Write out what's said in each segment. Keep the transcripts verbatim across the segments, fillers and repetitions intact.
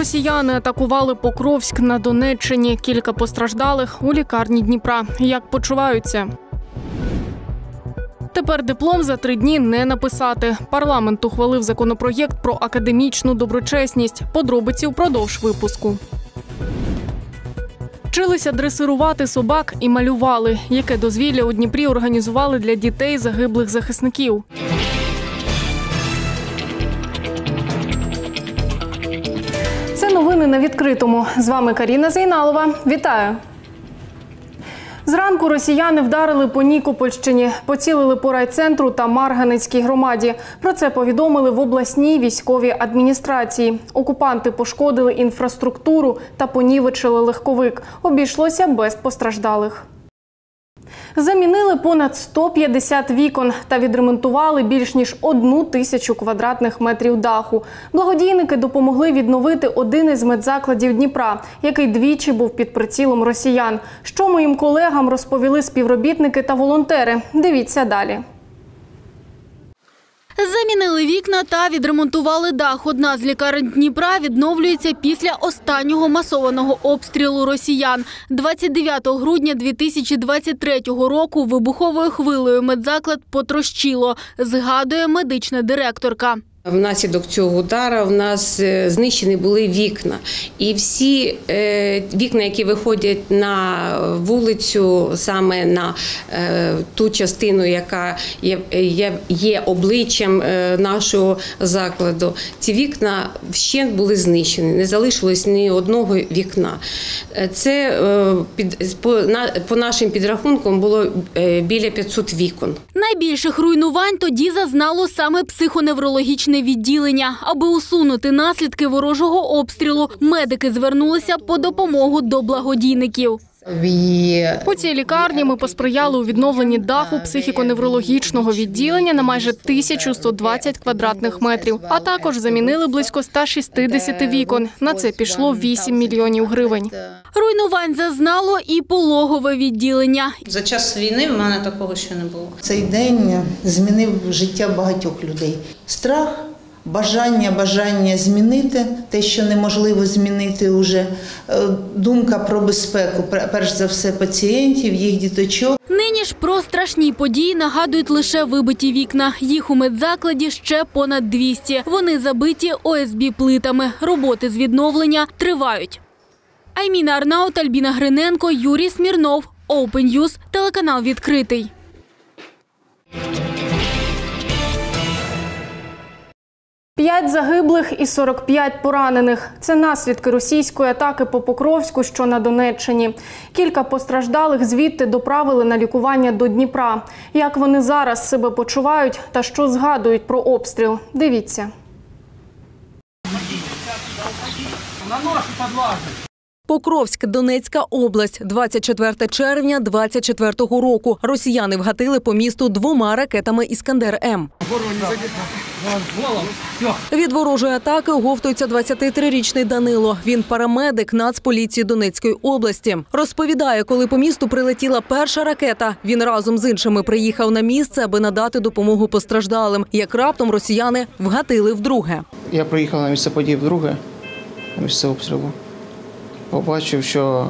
Росіяни атакували Покровськ на Донеччині. Кілька постраждалих у лікарні Дніпра. Як почуваються? Тепер диплом за три дні не написати. Парламент ухвалив законопроєкт про академічну доброчесність. Подробиці впродовж випуску. Вчилися дресирувати собак і малювали. Яке дозвілля у Дніпрі організували для дітей загиблих захисників? Це новини на відкритому. З вами Каріна Зейналова. Вітаю! Зранку росіяни вдарили по Нікопольщині, поцілили по райцентру та Марганецькій громаді. Про це повідомили в обласній військовій адміністрації. Окупанти пошкодили інфраструктуру та понівечили легковик. Обійшлося без постраждалих. Замінили понад сто п'ятдесят вікон та відремонтували більш ніж одну тисячу квадратних метрів даху. Благодійники допомогли відновити один із медзакладів Дніпра, який двічі був під прицілом росіян. Що моїм колегам розповіли співробітники та волонтери? Дивіться далі. Замінили вікна та відремонтували дах. Одна з лікарень Дніпра відновлюється після останнього масованого обстрілу росіян. двадцять дев'ятого грудня дві тисячі двадцять третього року вибуховою хвилею медзаклад потрощило, згадує медична директорка. Внаслідок цього удару в нас знищені були вікна. І всі вікна, які виходять на вулицю, саме на ту частину, яка є обличчям нашого закладу, ці вікна вщент були знищені, не залишилось ні одного вікна. Це по нашим підрахункам було біля п'ятсот вікон. Найбільших руйнувань тоді зазнало саме психоневрологічне відділення. Аби усунути наслідки ворожого обстрілу, медики звернулися по допомогу до благодійників. У цій лікарні ми посприяли у відновленні даху психіко-неврологічного відділення на майже тисячу сто двадцять квадратних метрів, а також замінили близько ста шістдесяти вікон. На це пішло вісім мільйонів гривень. Руйнувань зазнало і пологове відділення. За час війни в мене такого ще не було. Цей день змінив життя багатьох людей. Страх, бажання, бажання змінити те, що неможливо змінити уже, думка про безпеку, перш за все, пацієнтів, їх діточок. Нині ж про страшні події нагадують лише вибиті вікна. Їх у медзакладі ще понад двісті. Вони забиті о ес бі плитами. Роботи з відновлення тривають. Айміна Арнаут, Альбіна Гриненко, Юрій Смірнов, Open News, телеканал «Відкритий». П'ять загиблих і сорок п'ять поранених. Це наслідки російської атаки по Покровську, що на Донеччині. Кілька постраждалих звідти доправили на лікування до Дніпра. Як вони зараз себе почувають та що згадують про обстріл? Дивіться. Покровськ, Донецька область, двадцять четвертого червня двадцять четвертого року. Росіяни вгатили по місту двома ракетами «Іскандер-М». Від ворожої атаки оговтується двадцятитрирічний Данило. Він парамедик Нацполіції Донецької області. Розповідає, коли по місту прилетіла перша ракета, він разом з іншими приїхав на місце, аби надати допомогу постраждалим. Як раптом росіяни вгатили вдруге. Я приїхав на місце події вдруге, на місце обстрілу. Побачив, що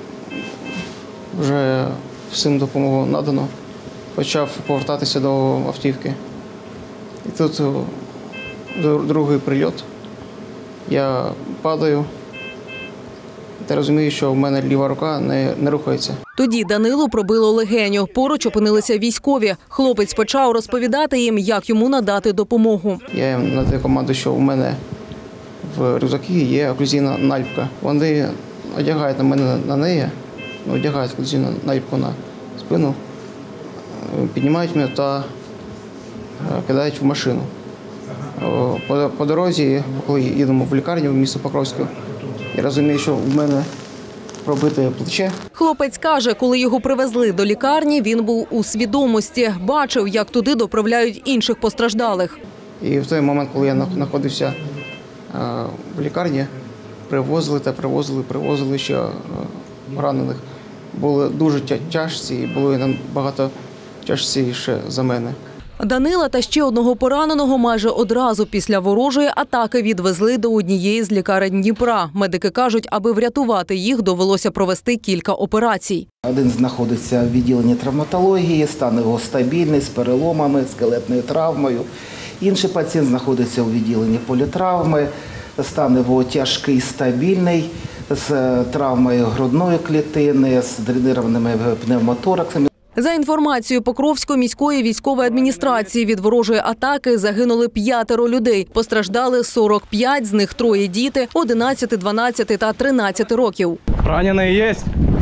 вже всім допомогу надано. Почав повертатися до автівки. І тут другий прильот. Я падаю та розумію, що в мене ліва рука не, не рухається. Тоді Данилу пробило легеню. Поруч опинилися військові. Хлопець почав розповідати їм, як йому надати допомогу. Я їм надаю команду, що у мене в рюкзакі є оклюзійна наліпка. Вони одягають на мене на неї, одягають оклюзійну наліпку на спину, піднімають мене та кидають в машину. По, по дорозі, коли їдемо в лікарню в місто Покровську, я розумію, що в мене пробите плече. Хлопець каже, коли його привезли до лікарні, він був у свідомості. Бачив, як туди доправляють інших постраждалих. І в той момент, коли я знаходився в лікарні, привозили та привозили, привозили ще ранених. Були дуже тяжкі і були набагато тяжчі за мене. Данила та ще одного пораненого майже одразу після ворожої атаки відвезли до однієї з лікарень Дніпра. Медики кажуть, аби врятувати їх, довелося провести кілька операцій. Один знаходиться в відділенні травматології, стан його стабільний, з переломами, скелетною травмою. Інший пацієнт знаходиться у відділенні політравми, стан його тяжкий, стабільний, з травмою грудної клітини, з дренірованими пневмотораксами. За інформацією Покровської міської військової адміністрації, від ворожої атаки загинули п'ятеро людей. Постраждали сорок п'ять, з них троє діти – одинадцять, дванадцять та тринадцять років. Ранений є?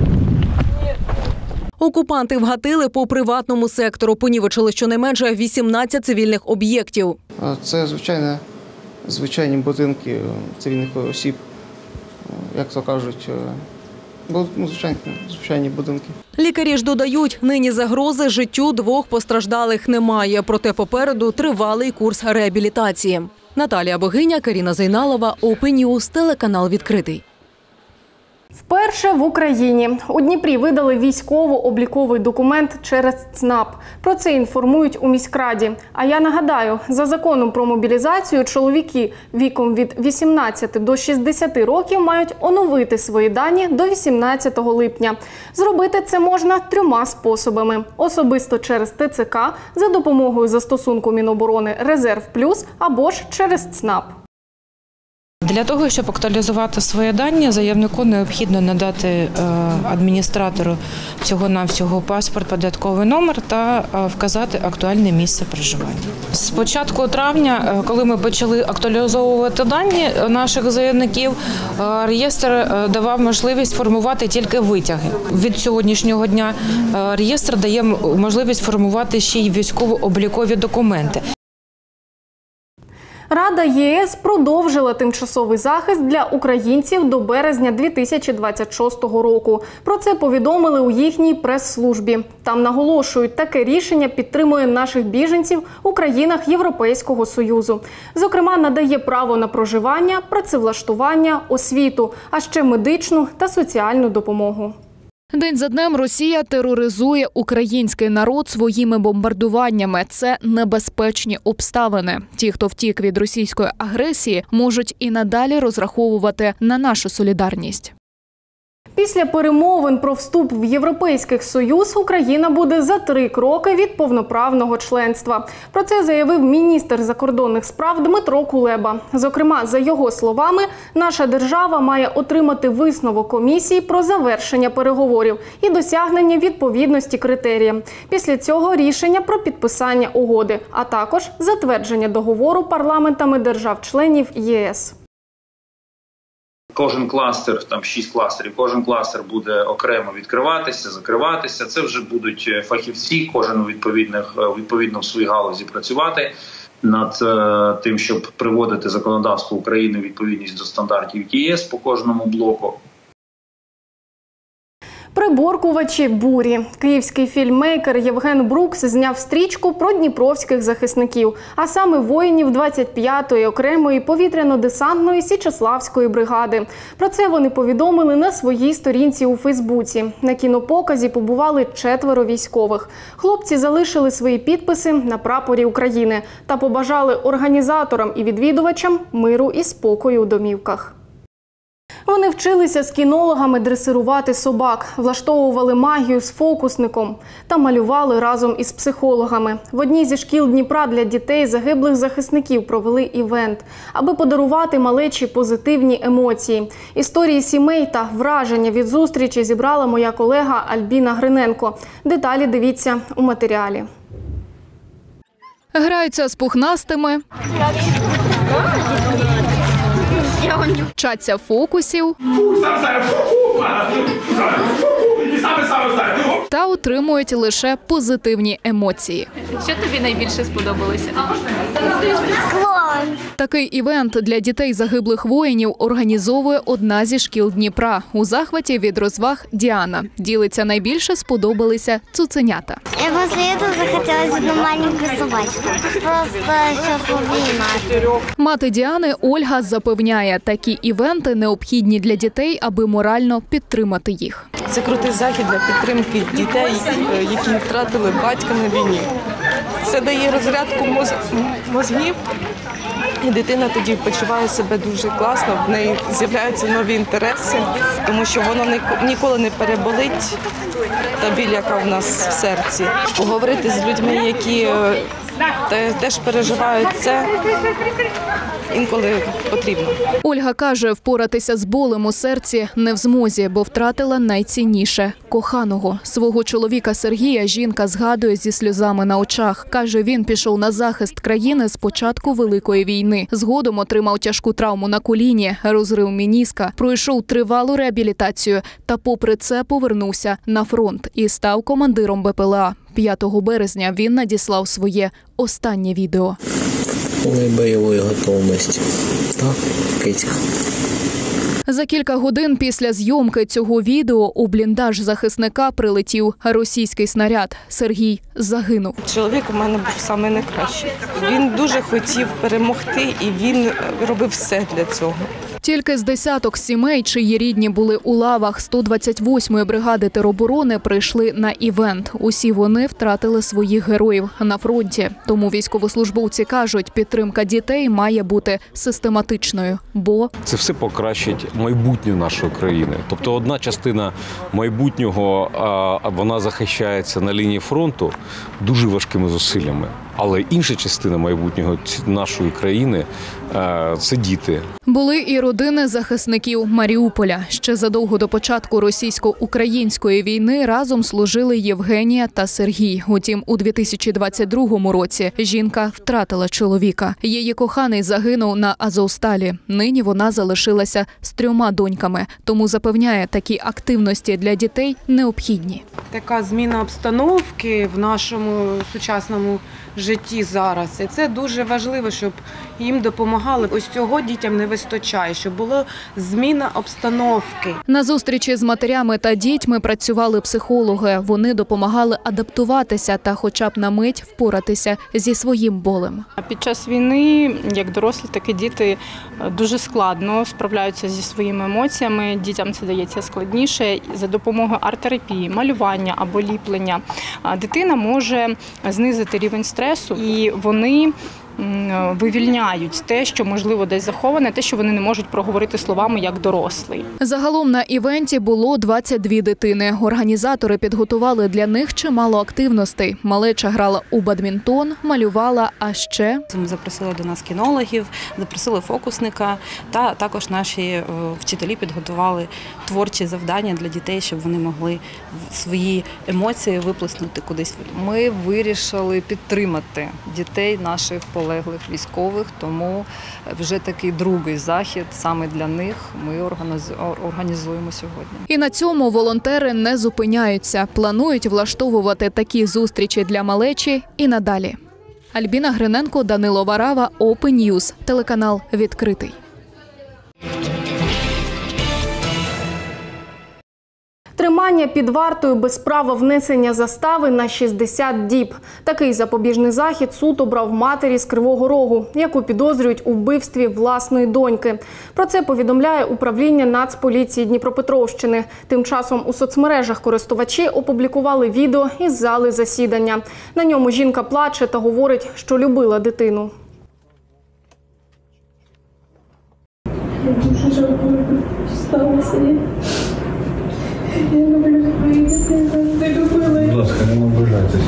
Окупанти вгатили по приватному сектору, понівечили щонайменше вісімнадцять цивільних об'єктів. Це звичайно, звичайні будинки цивільних осіб, як то кажуть, ну, звичайні, звичайні будинки. Лікарі ж додають, нині загрози життю двох постраждалих немає, проте попереду тривалий курс реабілітації. Наталія Богиня, Каріна Зайналова, Open News, телеканал «Відкритий». Вперше в Україні у Дніпрі видали військово-обліковий документ через ЦНАП. Про це інформують у міськраді. А я нагадаю, за законом про мобілізацію чоловіки віком від вісімнадцяти до шістдесяти років мають оновити свої дані до вісімнадцятого липня. Зробити це можна трьома способами. Особисто через ТЦК, за допомогою застосунку Міноборони «Резерв Плюс» або ж через ЦНАП. Для того, щоб актуалізувати свої дані, заявнику необхідно надати адміністратору всього-навсього паспорт, податковий номер та вказати актуальне місце проживання. З початку травня, коли ми почали актуалізовувати дані наших заявників, реєстр давав можливість формувати тільки витяги. Від сьогоднішнього дня реєстр дає можливість формувати ще й військово-облікові документи. Рада ЄС продовжила тимчасовий захист для українців до березня дві тисячі двадцять шостого року. Про це повідомили у їхній прес-службі. Там наголошують, таке рішення підтримує наших біженців у країнах Європейського Союзу. Зокрема, надає право на проживання, працевлаштування, освіту, а ще медичну та соціальну допомогу. День за днем Росія тероризує український народ своїми бомбардуваннями. Це небезпечні обставини. Ті, хто втік від російської агресії, можуть і надалі розраховувати на нашу солідарність. Після перемовин про вступ в Європейський Союз Україна буде за три кроки від повноправного членства. Про це заявив міністр закордонних справ Дмитро Кулеба. Зокрема, за його словами, наша держава має отримати висновок комісії про завершення переговорів і досягнення відповідності критеріям. Після цього рішення про підписання угоди, а також затвердження договору парламентами держав-членів ЄС. Кожен кластер, там шість кластерів, кожен кластер буде окремо відкриватися, закриватися. Це вже будуть фахівці, кожен відповідних, відповідно в своїй галузі працювати над тим, щоб приводити законодавство України у відповідність до стандартів ЄС по кожному блоку. Приборкувачі бурі. Київський фільммейкер Євген Брукс зняв стрічку про дніпровських захисників, а саме воїнів двадцять п'ятої окремої повітряно-десантної Січеславської бригади. Про це вони повідомили на своїй сторінці у Фейсбуці. На кінопоказі побували четверо військових. Хлопці залишили свої підписи на прапорі України та побажали організаторам і відвідувачам миру і спокою у домівках. Вони вчилися з кінологами дресирувати собак, влаштовували магію з фокусником та малювали разом із психологами. В одній зі шкіл Дніпра для дітей загиблих захисників провели івент, аби подарувати малечі позитивні емоції. Історії сімей та враження від зустрічі зібрала моя колега Альбіна Гриненко. Деталі дивіться у матеріалі. Граються з пухнастими, вчаться фокусів та отримують лише позитивні емоції. Що тобі найбільше сподобалося? Такий івент для дітей загиблих воїнів організовує одна зі шкіл Дніпра. У захваті від розваг Діана. Ділиться, найбільше сподобалися цуценята. Я після цього захотілося одну маленьку собачку. Просто щоб обіймати. Мати Діани Ольга запевняє, такі івенти необхідні для дітей, аби морально підтримати їх. Це крутий захід для підтримки дітей, які втратили батька на війні. Це дає розрядку моз... мозгів, і дитина тоді почуває себе дуже класно, в неї з'являються нові інтереси, тому що воно ніколи не переболить, та біль, яка в нас в серці. Поговорити з людьми, які теж переживають це, інколи потрібно. Ольга каже, впоратися з болем у серці не в змозі, бо втратила найцінніше – коханого. Свого чоловіка Сергія жінка згадує зі сльозами на очах. Каже, він пішов на захист країни з початку Великої війни. Згодом отримав тяжку травму на коліні, розрив меніска, пройшов тривалу реабілітацію та попри це повернувся на фронт і став командиром Бе Пе Еле А. п'ятого березня він надіслав своє останнє відео. Повної бойової готовності. Так, кицька. За кілька годин після зйомки цього відео у бліндаж захисника прилетів російський снаряд. Сергій загинув. Чоловік у мене був саме найкращий. Він дуже хотів перемогти і він робив все для цього. Тільки з десяток сімей, чиї рідні були у лавах сто двадцять восьмої бригади тероборони, прийшли на івент. Усі вони втратили своїх героїв на фронті. Тому військовослужбовці кажуть, підтримка дітей має бути систематичною, бо це все покращить майбутнє нашої країни. Тобто одна частина майбутнього, вона захищається на лінії фронту дуже важкими зусиллями. Але інша частина майбутнього нашої країни – це діти. Були і родини захисників Маріуполя. Ще задовго до початку російсько-української війни разом служили Євгенія та Сергій. Утім, у дві тисячі двадцять другому році жінка втратила чоловіка. Її коханий загинув на Азовсталі. Нині вона залишилася з трьома доньками. Тому запевняє, такі активності для дітей необхідні. Така зміна обстановки в нашому сучасному житті зараз. І це дуже важливо, щоб їм допомагали. Ось цього дітям не вистачає, щоб була зміна обстановки. На зустрічі з матерями та дітьми працювали психологи. Вони допомагали адаптуватися та хоча б на мить впоратися зі своїм болем. Під час війни, як дорослі, так і діти дуже складно справляються зі своїми емоціями. Дітям це дається складніше. За допомогою арт-терапії, малювання або ліплення дитина може знизити рівень стресу, і вони вивільняють те, що, можливо, десь заховане, те, що вони не можуть проговорити словами як дорослий. Загалом на івенті було двадцять дві дитини. Організатори підготували для них чимало активностей. Малеча грала у бадмінтон, малювала, а ще... Ми запросили до нас кінологів, запросили фокусника, та також наші вчителі підготували творчі завдання для дітей, щоб вони могли свої емоції виплеснути кудись. Ми вирішили підтримати дітей наших полеглих військових, тому вже такий другий захід саме для них ми організуємо сьогодні. І на цьому волонтери не зупиняються. Планують влаштовувати такі зустрічі для малечі і надалі. Альбіна Гриненко, Данило Варава, Open News, телеканал «Відкритий». Тримання під вартою без права внесення застави на шістдесят діб. Такий запобіжний захід суд обрав матері з Кривого Рогу, яку підозрюють у вбивстві власної доньки. Про це повідомляє управління Нацполіції Дніпропетровщини. Тим часом у соцмережах користувачі опублікували відео із зали засідання. На ньому жінка плаче та говорить, що любила дитину. Дуже жалкую, що сталося. Я люблю твої дітей, не любила. Будь ласка, не ображайтесь.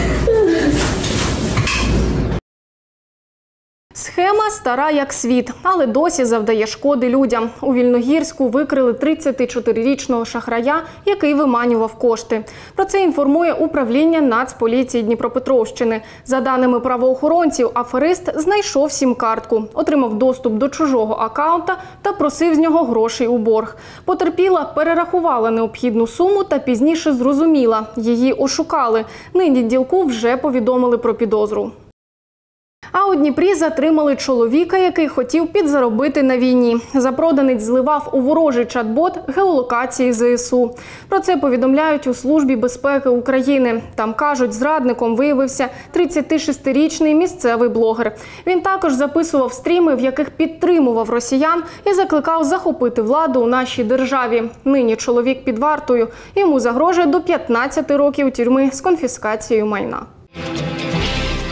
Схема стара як світ, але досі завдає шкоди людям. У Вільногірську викрили тридцятичотирирічного шахрая, який виманював кошти. Про це інформує управління Нацполіції Дніпропетровщини. За даними правоохоронців, аферист знайшов сім-картку, отримав доступ до чужого акаунта та просив з нього грошей у борг. Потерпіла перерахувала необхідну суму та пізніше зрозуміла – її ошукали. Нині ділку вже повідомили про підозру. А у Дніпрі затримали чоловіка, який хотів підзаробити на війні. Запроданець зливав у ворожий чат-бот геолокації Зе Ес У. Про це повідомляють у Службі безпеки України. Там кажуть, зрадником виявився тридцятишестирічний місцевий блогер. Він також записував стріми, в яких підтримував росіян і закликав захопити владу у нашій державі. Нині чоловік під вартою. Йому загрожує до п'ятнадцяти років тюрми з конфіскацією майна.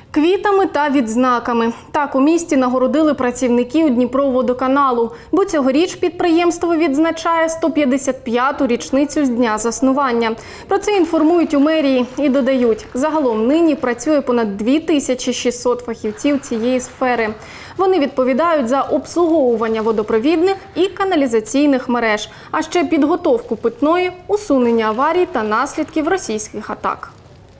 Квітами та відзнаками. Так у місті нагородили працівників Дніпроводоканалу, бо цьогоріч підприємство відзначає сто п'ятдесят п'яту річницю з дня заснування. Про це інформують у мерії і додають, загалом нині працює понад дві тисячі шістсот фахівців цієї сфери. Вони відповідають за обслуговування водопровідних і каналізаційних мереж, а ще підготовку питної, усунення аварій та наслідків російських атак.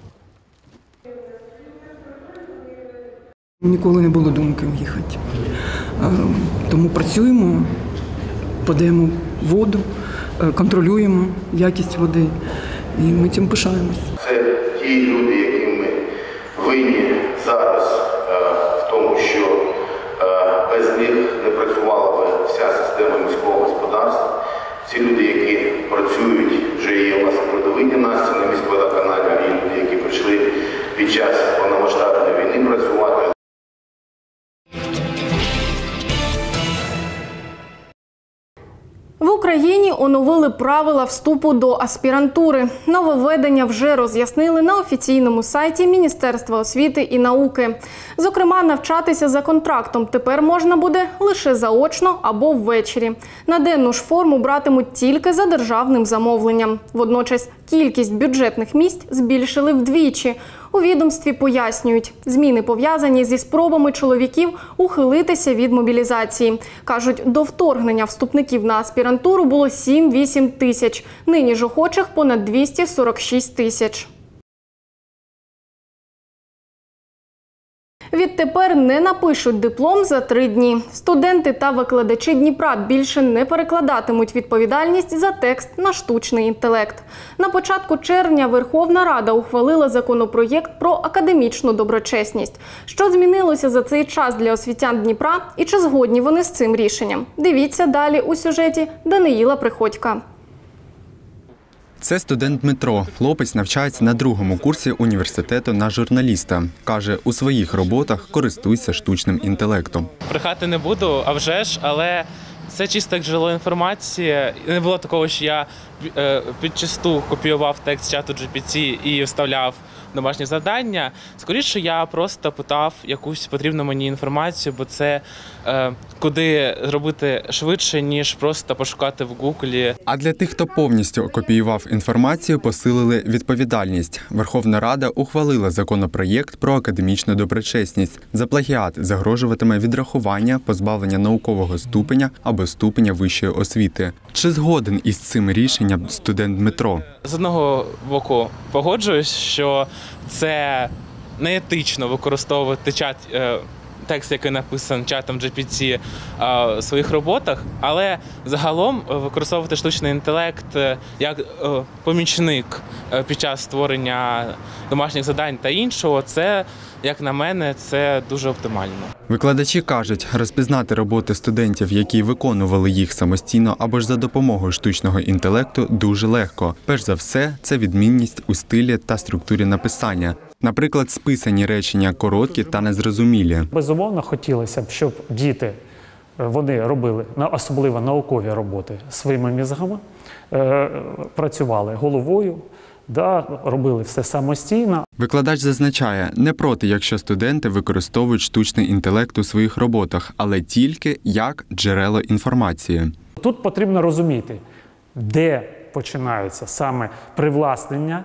Ніколи не було думки їхати. Тому працюємо, подаємо воду, контролюємо якість води і ми цим пишаємось. Це ті люди, яким ми винні зараз в тому, що без них не працювала б вся система міського господарства. Ці люди, які працюють, вже є у нас передові династії на міськводоканалі, і люди, які прийшли під час повномасштабної війни працювати. В Україні оновили правила вступу до аспірантури. Нововведення вже роз'яснили на офіційному сайті Міністерства освіти і науки. Зокрема, навчатися за контрактом тепер можна буде лише заочно або ввечері. На денну ж форму братимуть тільки за державним замовленням. Водночас кількість бюджетних місць збільшили вдвічі. У відомстві пояснюють, зміни пов'язані зі спробами чоловіків ухилитися від мобілізації. Кажуть, до вторгнення вступників на аспірантуру було сім-вісім тисяч, нині ж охочих понад двісті сорок шість тисяч. Відтепер не напишуть диплом за три дні. Студенти та викладачі Дніпра більше не перекладатимуть відповідальність за текст на штучний інтелект. На початку червня Верховна Рада ухвалила законопроєкт про академічну доброчесність. Що змінилося за цей час для освітян Дніпра і чи згодні вони з цим рішенням? Дивіться далі у сюжеті Даниїла Приходька. Це студент Дмитро. Хлопець навчається на другому курсі університету на журналіста. Каже, у своїх роботах користується штучним інтелектом. Брехати не буду, а вже ж, але це чисто як джерело інформації. Не було такого, що я е, підчасту копіював текст чату джі пі ті і вставляв домашні завдання. Скоріше, я просто питав якусь потрібну мені інформацію, бо це е, куди зробити швидше, ніж просто пошукати в Гуглі. А для тих, хто повністю копіював інформацію, посилили відповідальність. Верховна Рада ухвалила законопроєкт про академічну доброчесність. За плагіат загрожуватиме відрахування, позбавлення наукового ступеня або ступеня вищої освіти. Чи згоден із цим рішенням студент Дмитро? З одного боку погоджуюсь, що це неетично використовувати чат, текст, який написаний чатом джі пі ті у своїх роботах, але загалом використовувати штучний інтелект як помічник під час створення домашніх завдань та іншого, це, як на мене, це дуже оптимально. Викладачі кажуть, розпізнати роботи студентів, які виконували їх самостійно або ж за допомогою штучного інтелекту, дуже легко. Перш за все, це відмінність у стилі та структурі написання. Наприклад, списані речення короткі та незрозумілі. Безумовно, хотілося б, щоб діти, вони робили особливо наукові роботи своїми мізками, працювали головою, да, робили все самостійно. Викладач зазначає, не проти, якщо студенти використовують штучний інтелект у своїх роботах, але тільки як джерело інформації. Тут потрібно розуміти, де починається саме привласнення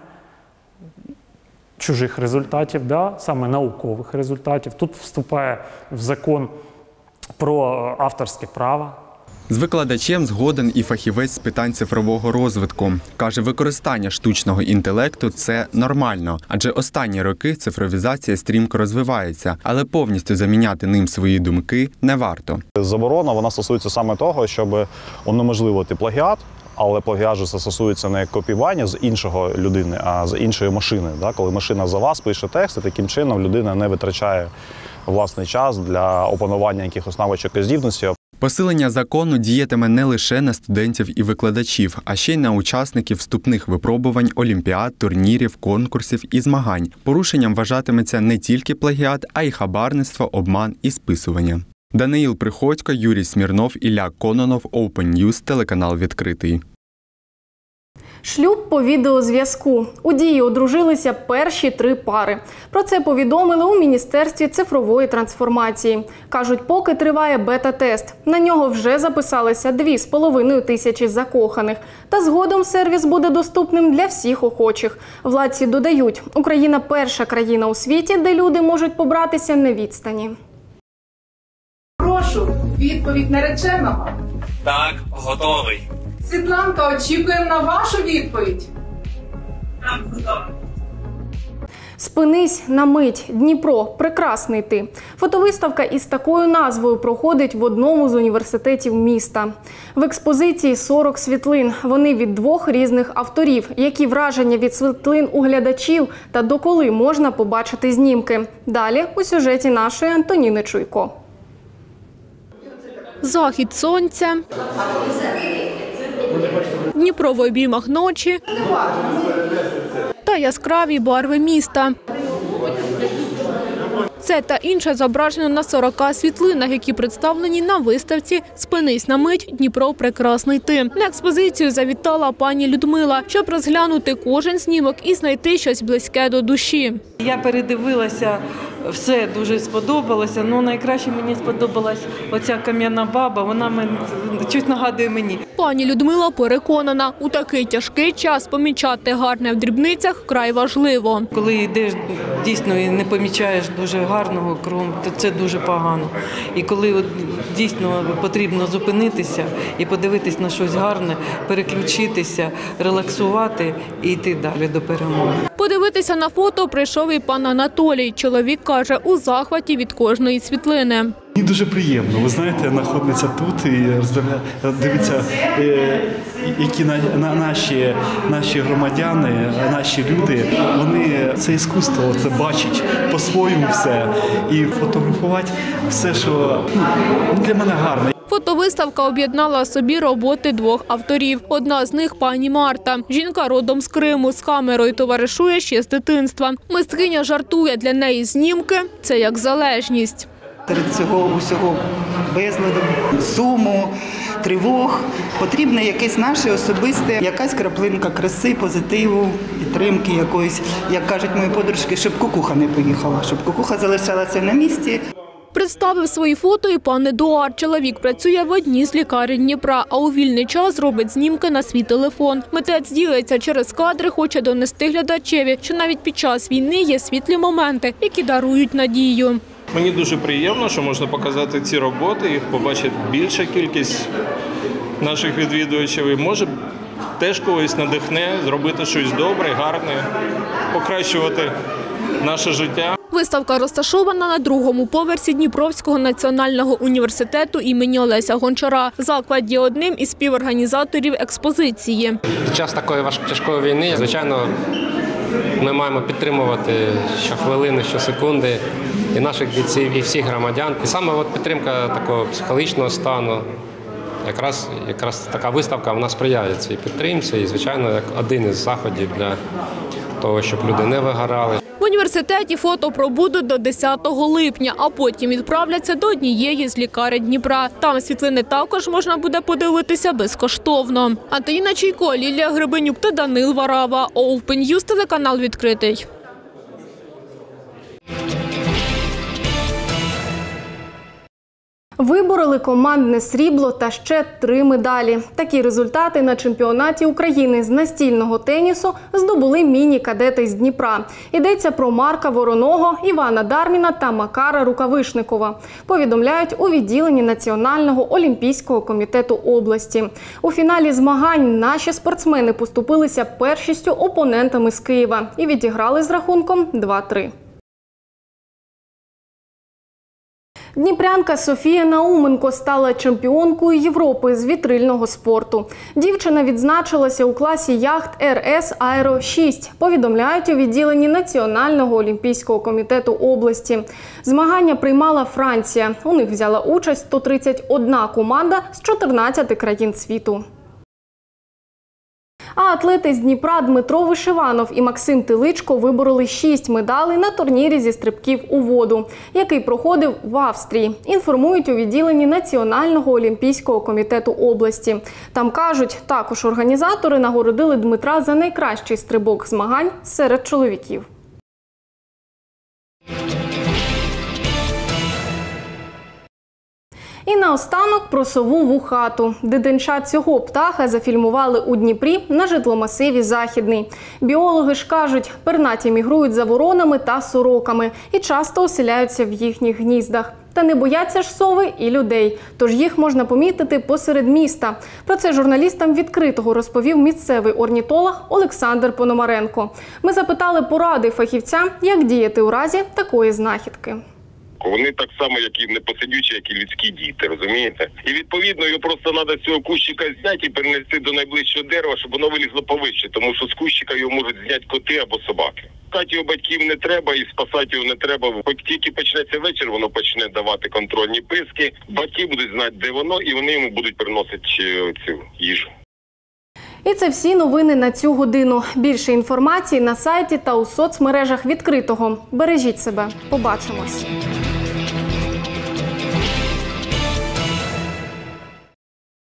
чужих результатів, да, саме наукових результатів. Тут вступає в закон про авторське право. З викладачем згоден і фахівець з питань цифрового розвитку. Каже, використання штучного інтелекту – це нормально, адже останні роки цифровізація стрімко розвивається, але повністю заміняти ним свої думки не варто. Заборона, вона стосується саме того, щоб унеможливити плагіат, але плагіат же стосується не копіювання з іншого людини, а з іншої машини. Коли машина за вас пише текст, таким чином людина не витрачає власний час для опанування якихось навичок і здібності. Посилення закону діятиме не лише на студентів і викладачів, а ще й на учасників вступних випробувань, олімпіад, турнірів, конкурсів і змагань. Порушенням вважатиметься не тільки плагіат, а й хабарництво, обман і списування. Даниїл Приходько, Юрій Смірнов, Ілля Кононов, Open News, телеканал «Відкритий». Шлюб по відеозв'язку. У Дії одружилися перші три пари. Про це повідомили у Міністерстві цифрової трансформації. Кажуть, поки триває бета-тест. На нього вже записалися дві з половиною тисячі закоханих. Та згодом сервіс буде доступним для всіх охочих. Владці додають, Україна – перша країна у світі, де люди можуть побратися на відстані. Прошу, відповідь нареченого. Так, готовий. Світланка, очікуємо на вашу відповідь. Так, готовий. «Спинись на мить. Дніпро. Прекрасний ти». Фотовиставка із такою назвою проходить в одному з університетів міста. В експозиції сорок світлин. Вони від двох різних авторів. Які враження від світлин у глядачів та доколи можна побачити знімки? Далі у сюжеті нашої Антоніни Чуйко. Захід сонця, Дніпро в обіймах ночі та яскраві барви міста. Це та інше зображено на сорока світлинах, які представлені на виставці «Спинись на мить. Дніпро. Прекрасний ти». На експозицію завітала пані Людмила, щоб розглянути кожен знімок і знайти щось близьке до душі. Я передивилася, все дуже сподобалося. Ну, найкраще мені сподобалась оця кам'яна баба, вона мене щось нагадує мені. Пані Людмила переконана, у такий тяжкий час помічати гарне в дрібницях вкрай важливо. Коли йдеш дійсно і не помічаєш дуже гарного кругом, то це дуже погано. І коли от, дійсно потрібно зупинитися і подивитись на щось гарне, переключитися, релаксувати і йти далі до перемоги. Подивитися на фото прийшов і пан Анатолій. Чоловік каже, у захваті від кожної світлини. Мені дуже приємно, ви знаєте, знаходиться тут і дивиться, які наші, наші громадяни, наші люди, вони це іскусство, це бачать по-своєму все і фотографувати все, що ну, для мене гарне. Фотовиставка об'єднала собі роботи двох авторів. Одна з них – пані Марта. Жінка родом з Криму, з камерою товаришує ще з дитинства. Мисткиня жартує, для неї знімки – це як залежність. Серед цього усього безладу, суму, тривог потрібне якесь наше особисте, якась краплинка краси, позитиву, підтримки якоїсь, як кажуть мої подружки, щоб кукуха не поїхала, щоб кукуха залишалася на місці. Представив свої фото і пан Едуард. Чоловік працює в одній з лікарень Дніпра, а у вільний час робить знімки на свій телефон. Митець ділиться через кадри, хоче донести глядачеві, що навіть під час війни є світлі моменти, які дарують надію. Мені дуже приємно, що можна показати ці роботи, їх побачить більша кількість наших відвідувачів і може теж когось надихне зробити щось добре, гарне, покращувати наше життя. Виставка розташована на другому поверсі Дніпровського національного університету імені Олеся Гончара. Заклад є одним із співорганізаторів експозиції. Під час такої важкої війни, звичайно, ми маємо підтримувати щохвилини, щосекунди і наших бійців, і всіх громадян. І саме от підтримка такого психологічного стану, якраз, якраз така виставка вона сприяє цій підтримці і, звичайно, як один із заходів для того, щоб люди не вигорали. В університеті фото пробудуть до десятого липня, а потім відправляться до однієї з лікарень Дніпра. Там світлини також можна буде подивитися безкоштовно. Антоніна Чуйко, Лілія Гребенюк та Данил Варава. Open News, телеканал відкритий. Вибороли командне срібло та ще три медалі. Такі результати на чемпіонаті України з настільного тенісу здобули міні-кадети з Дніпра. Йдеться про Марка Вороного, Івана Дарміна та Макара Рукавишникова. Повідомляють у відділенні Національного олімпійського комітету області. У фіналі змагань наші спортсмени поступилися першістю опонентами з Києва і відіграли з рахунком два-три. Дніпрянка Софія Науменко стала чемпіонкою Європи з вітрильного спорту. Дівчина відзначилася у класі яхт ер ес Аеро шість, повідомляють у відділенні Національного олімпійського комітету області. Змагання приймала Франція. У них взяла участь сто тридцять одна команда з чотирнадцяти країн світу. А атлети з Дніпра Дмитро Вишиванов і Максим Тиличко вибороли шість медалей на турнірі зі стрибків у воду, який проходив в Австрії. Інформують у відділенні Національного олімпійського комітету області. Там кажуть, також організатори нагородили Дмитра за найкращий стрибок змагань серед чоловіків. І наостанок про сову вухату. Дитинча цього птаха зафільмували у Дніпрі на житломасиві Західний. Біологи ж кажуть, пернаті мігрують за воронами та сороками і часто оселяються в їхніх гніздах. Та не бояться ж сови і людей, тож їх можна помітити посеред міста. Про це журналістам «Відкритого» розповів місцевий орнітолог Олександр Пономаренко. Ми запитали поради фахівця, як діяти у разі такої знахідки. Вони так само, як і непосидючі, як і людські діти, розумієте? І відповідно його просто треба з цього кущика зняти і перенести до найближчого дерева, щоб воно вилізло повище, тому що з кущика його можуть зняти коти або собаки. Спасати його батьків не треба і спасати його не треба. Як тільки почнеться вечір, воно почне давати контрольні писки, батьки будуть знати, де воно, і вони йому будуть приносити цю їжу. І це всі новини на цю годину. Більше інформації на сайті та у соцмережах «Відкритого». Бережіть себе. Побачимось.